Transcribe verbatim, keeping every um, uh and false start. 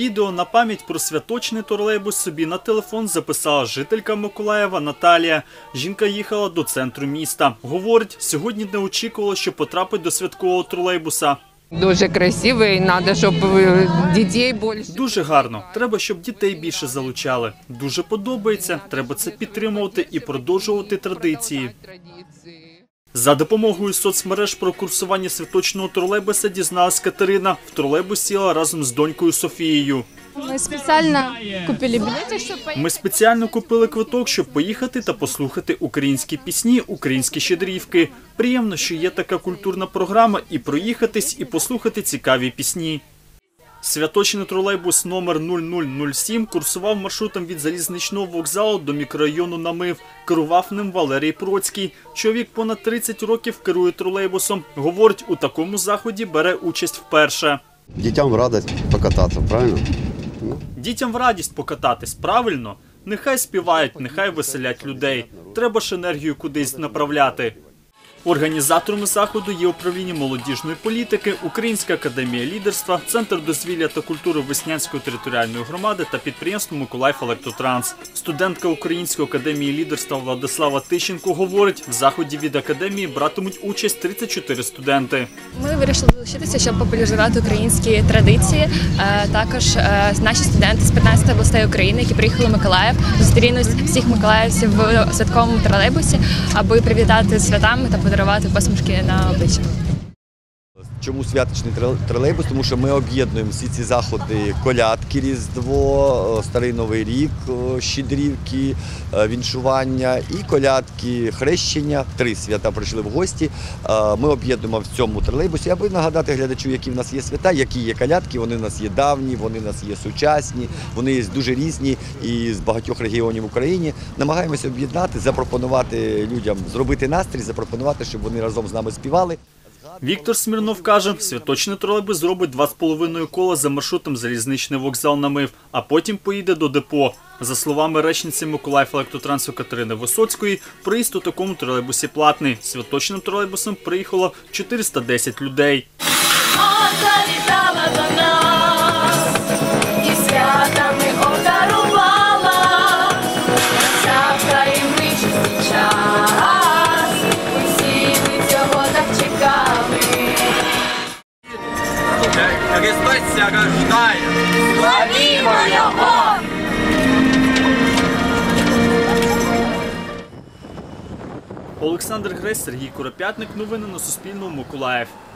Відео на пам'ять про святочний тролейбус собі на телефон записала жителька Миколаєва Наталія. Жінка їхала до центру міста. Говорить, сьогодні не очікувала, що потрапить до святкового тролейбуса. Дуже красивий, треба, щоб дітей більше. Дуже гарно. Треба, щоб дітей більше залучали. Дуже подобається. Треба це підтримувати і продовжувати традиції. За допомогою соцмереж про курсування святочного тролейбуса дізналась Катерина. В тролейбус сіла разом з донькою Софією. Ми спеціально купили білети, щоб поїхати. Ми спеціально купили квиток, щоб поїхати та послухати українські пісні, українські щедрівки. Приємно, що є така культурна програма і проїхатись, і послухати цікаві пісні. Святочний тролейбус номер нуль нуль нуль сім курсував маршрутом від залізничного вокзалу до мікрорайону Намив. Керував ним Валерій Процький. Чоловік понад тридцять років керує тролейбусом. Говорить, у такому заході бере участь вперше. Дітям в радість покататися, правильно? Дітям в радість покататись, правильно? Нехай співають, нехай веселять людей. Треба ж енергію кудись направляти. Організаторами заходу є управління молодіжної політики, Українська академія лідерства, Центр дозвілля та культури Веснянської територіальної громади та підприємство «Миколаївелектротранс». Студентка Української академії лідерства Владислава Тищенко говорить, в заході від академії братимуть участь тридцять чотири студенти. Ми вирішили долучитися, щоб популяризувати українські традиції. Також наші студенти з п'ятнадцяти областей України, які приїхали в Миколаїв, зустрінуть всіх миколаївців в святковому тролейбусі, аби привітати з святами та подарувати посмішки на обличчя. Чому святочний тролейбус? Тому що ми об'єднуємо всі ці заходи: колядки, Різдво, Старий Новий рік, щедрівки, віншування і колядки, хрещення. Три свята прийшли в гості. Ми об'єднуємо в цьому тролейбусі, аби нагадати глядачу, які в нас є свята, які є колядки. Вони в нас є давні, вони в нас є сучасні, вони є дуже різні і з багатьох регіонів України. Намагаємося об'єднати, запропонувати людям, зробити настрій, запропонувати, щоб вони разом з нами співали. Віктор Смірнов каже, святочний тролейбус зробить два з половиною кола за маршрутом залізничний вокзал Намив, а потім поїде до депо. За словами речниці Миколаївелектротранс Катерини Висоцької, проїзд у такому тролейбусі платний. Святочним тролейбусом приїхало чотириста десять людей. Христос ся рождає! Славімо Його! Олександр Гресь, Сергій Куропятник. Новини на Суспільному. Миколаїв.